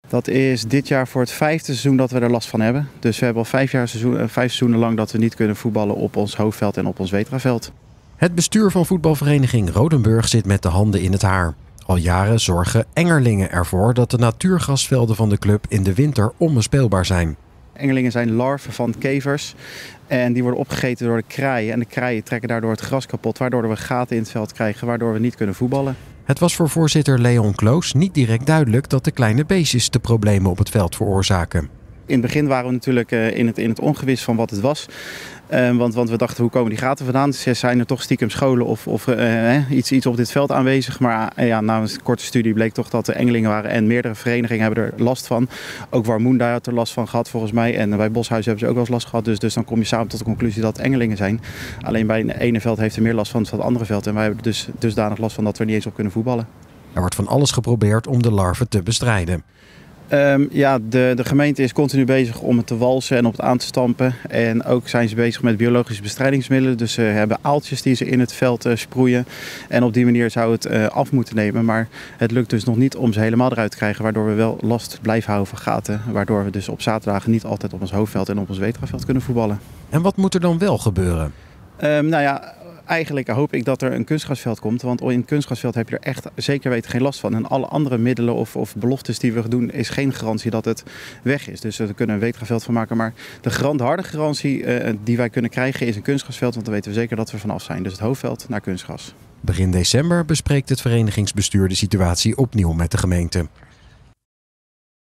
Dat is dit jaar voor het 5e seizoen dat we er last van hebben. Dus we hebben al 5 seizoenen lang dat we niet kunnen voetballen op ons hoofdveld en op ons Wetraveld. Het bestuur van voetbalvereniging Rodenburg zit met de handen in het haar. Al jaren zorgen Engerlingen ervoor dat de natuurgrasvelden van de club in de winter onbespeelbaar zijn. Engerlingen zijn larven van kevers en die worden opgegeten door de kraaien. En de kraaien trekken daardoor het gras kapot, waardoor we gaten in het veld krijgen, waardoor we niet kunnen voetballen. Het was voor voorzitter Leon Kloos niet direct duidelijk dat de kleine beestjes de problemen op het veld veroorzaken. In het begin waren we natuurlijk in het ongewis van wat het was. Want we dachten, hoe komen die gaten vandaan? Zijn er toch stiekem scholen of iets op dit veld aanwezig? Maar na een korte studie bleek toch dat er Engelingen waren en meerdere verenigingen hebben er last van. Ook Warmoenda had er last van gehad volgens mij. En bij Boshuis hebben ze ook wel eens last gehad. Dus dan kom je samen tot de conclusie dat het Engelingen zijn. Alleen bij het ene veld heeft er meer last van het andere veld. En wij hebben er dusdanig last van dat we er niet eens op kunnen voetballen. Er wordt van alles geprobeerd om de larven te bestrijden. De gemeente is continu bezig om het te walsen en op het aan te stampen. En ook zijn ze bezig met biologische bestrijdingsmiddelen. Dus ze hebben aaltjes die ze in het veld sproeien. En op die manier zou het af moeten nemen. Maar het lukt dus nog niet om ze helemaal eruit te krijgen. Waardoor we wel last blijven houden van gaten. Waardoor we dus op zaterdagen niet altijd op ons hoofdveld en op ons Wetraveld kunnen voetballen. En wat moet er dan wel gebeuren? Eigenlijk hoop ik dat er een kunstgrasveld komt. Want in een kunstgrasveld heb je er echt zeker weten geen last van. En alle andere middelen of beloftes die we doen is geen garantie dat het weg is. Dus we kunnen een Wetraveld van maken. Maar de harde garantie die wij kunnen krijgen is een kunstgrasveld. Want dan weten we zeker dat we vanaf zijn. Dus het hoofdveld naar kunstgras. Begin december bespreekt het verenigingsbestuur de situatie opnieuw met de gemeente.